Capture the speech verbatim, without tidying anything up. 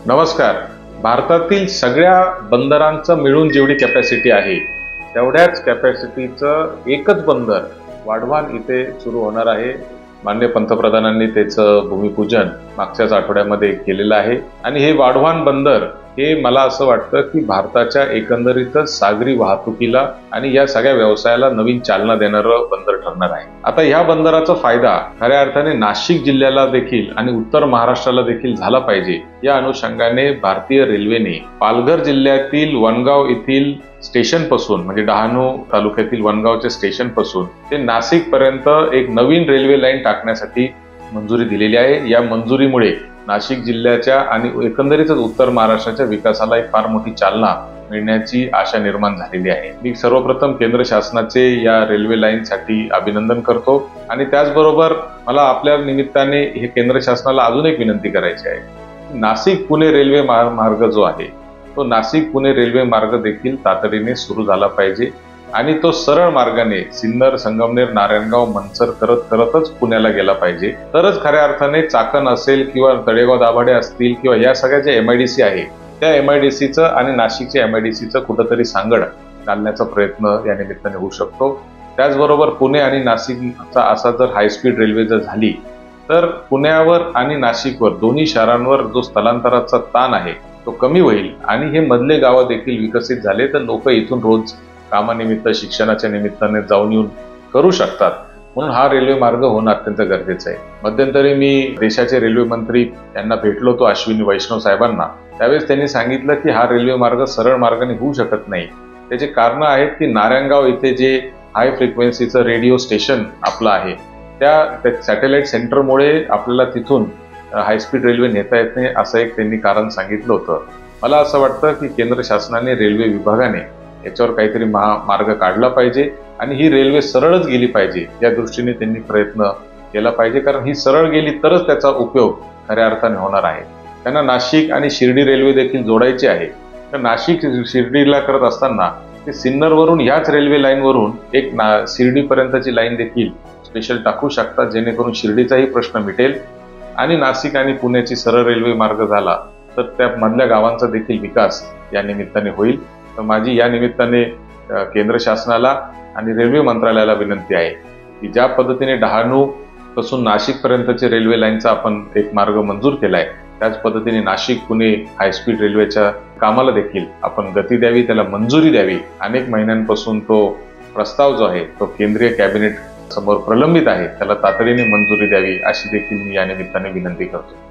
नमस्कार. भारतातील सगळ्या बंदरांचं मिळून जेवढी कॅपॅसिटी आहे तेवढ्याच कॅपॅसिटीचं एकच बंदर वाढवान इथे सुरू होणार आहे. माननीय पंतप्रधानांनी त्याचं भूमिपूजन मागच्याच आठवड्यामध्ये केलेलं आहे आणि हे वाढवान बंदर हे मला असं वाटतं की भारताच्या एकंदरीतच सागरी वाहतुकीला आणि या सगळ्या व्यवसायाला नवीन चालना देणारं बंदर ठरणार आहे. आता ह्या बंदराचा फायदा खऱ्या अर्थाने नाशिक जिल्ह्याला देखील आणि उत्तर महाराष्ट्राला देखील झाला पाहिजे या अनुषंगाने भारतीय रेल्वेने पालघर जिल्ह्यातील वनगाव येथील स्टेशन पासून म्हणजे डहाणू तालुक्यातील वनगावच्या स्टेशन पासून ते नाशिक पर्यंत एक नवीन रेल्वे लाईन टाकण्यासाठी मंजुरी दिलेली आहे. या मंजुरीमुळे नाशिक जिल्ह्याच्या आणि एकंदरीतच उत्तर महाराष्ट्राच्या विकासाला एक फार मोठी चालना मिळण्याची आशा निर्माण झालेली आहे. मी सर्वप्रथम केंद्र शासनाचे या रेल्वे लाईनसाठी अभिनंदन करतो आणि त्याचबरोबर मला आपल्या निमित्ताने हे केंद्र शासनाला अजून एक विनंती करायची आहे. नाशिक पुणे रेल्वे मार्ग जो आहे तो नाशिक पुणे रेल्वे मार्ग देखील तातडीने सुरू झाला पाहिजे आणि तो सरळ मार्गाने सिन्नर, संगमनेर, नारायणगाव, मनसर करत करतच पुण्याला गेला पाहिजे. तरच खऱ्या अर्थाने चाकण असेल किंवा तळेगाव दाभाडे असतील किंवा या सगळ्या ज्या एमआयडीसी आहे त्या एमआयडीसीचं आणि नाशिकच्या एमआयडीसीचं कुठंतरी सांगड घालण्याचा प्रयत्न या निमित्ताने होऊ शकतो. त्याचबरोबर पुणे आणि नाशिकचा असा जर हायस्पीड रेल्वे जर झाली तर पुण्यावर आणि नाशिकवर दोन्ही शहरांवर जो स्थलांतराचा ताण आहे तो कमी होईल आणि हे मधले गावं देखील विकसित झाले तर लोक इथून रोज कामानिमित्त, शिक्षणाच्या निमित्ताने जाऊन येऊन करू शकतात. म्हणून हा रेल्वे मार्ग होणं अत्यंत गरजेचं आहे. मध्यंतरी मी देशाचे रेल्वे मंत्री यांना भेटलो होतो, अश्विनी वैष्णव साहेबांना. त्यावेळेस त्यांनी सांगितलं की हा रेल्वे मार्ग सरळ मार्गाने होऊ शकत नाही. त्याचे कारण आहेत की नारायणगाव इथे जे हाय फ्रिक्वेन्सीचं रेडिओ स्टेशन आपलं आहे त्या सॅटेलाइट सेंटरमुळे आपल्याला तिथून हायस्पीड रेल्वे नेता येत नाही असं एक त्यांनी कारण सांगितलं होतं. मला असं वाटतं की केंद्र शासनाने रेल्वे विभागाने याच्यावर काहीतरी मार्ग काढला पाहिजे आणि ही रेल्वे सरळच गेली पाहिजे या दृष्टीने त्यांनी प्रयत्न केला पाहिजे. कारण ही सरळ गेली तरच त्याचा उपयोग खऱ्या अर्थाने होणार आहे. त्यांना नाशिक आणि शिर्डी रेल्वे देखील जोडायची आहे. तर नाशिक शिर्डीला करत असताना ते सिन्नरवरून ह्याच रेल्वे लाईनवरून एक ना शिर्डीपर्यंतची लाईन देखील स्पेशल टाकू शकतात जेणेकरून शिर्डीचाही प्रश्न मिटेल आणि नाशिक आणि पुण्याची सरळ रेल्वे मार्ग झाला तर त्या मधल्या गावांचा देखील विकास या निमित्ताने होईल. तर माझी या निमित्ताने केंद्र शासनाला आणि रेल्वे मंत्रालयाला विनंती आहे की ज्या पद्धतीने डहाणू पासून नाशिक पर्यंतचे रेल्वे लाईनचा आपण एक मार्ग मंजूर केलाय त्याच पद्धतीने नाशिक पुणे हायस्पीड रेल्वेच्या कामाला देखील आपण गती द्यावी, त्याला मंजुरी द्यावी. अनेक महिन्यांपासून तो प्रस्ताव जो आहे तो केंद्रीय कॅबिनेट समोर प्रलंबित आहे, त्याला तातडीने मंजुरी द्यावी अशी देखील मी या निमित्ताने विनंती करतो.